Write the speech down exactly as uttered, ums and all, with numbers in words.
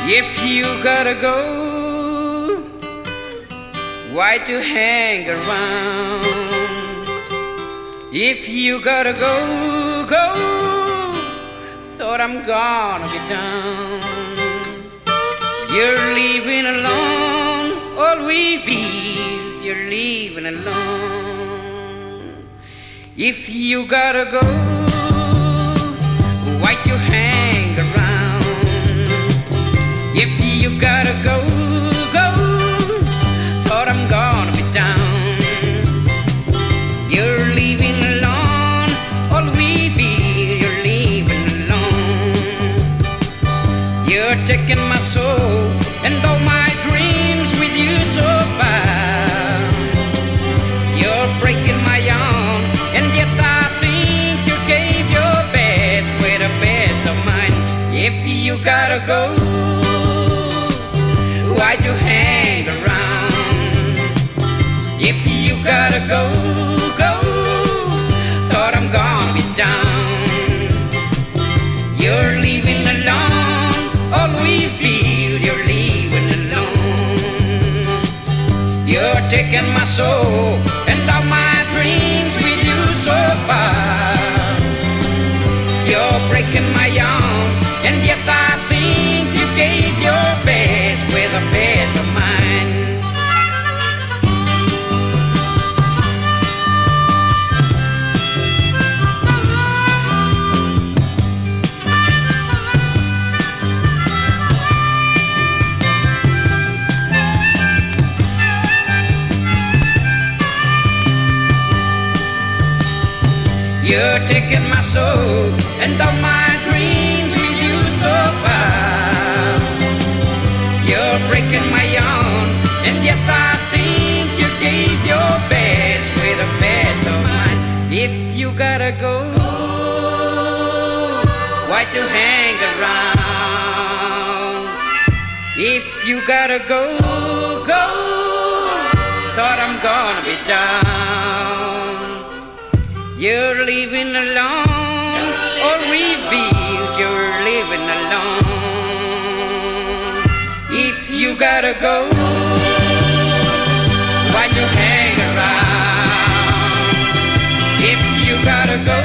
If you gotta go, why to hang around? If you gotta go, go, thought I'm gonna be down. You're leaving alone, always be, you're leaving alone. If you gotta go, why to hang around? If you gotta go, go, thought I'm gonna be down. You're leaving alone, always be, you're leaving alone. You're taking my soul and all my dreams with you so far. You're breaking my own, and yet I think you gave your best with the best of mine. If you gotta go, why'd you hang around? If you gotta go, go, thought I'm gonna be down. You're leaving alone, always be, you're leaving alone. You're taking my soul and all my dreams with you so far. You're breaking my own, and yet I think you gave your best with the best of mine. You're taking my soul and all my dreams with you so far. You're breaking my own, and yet I think you gave your best with the best of mine. If you gotta go, go, why'd you hang around? If you gotta go, go, thought I'm gonna be down. You're leaving alone, or revealed you're living alone. If you gotta go, why'd you hang around? If you gotta go,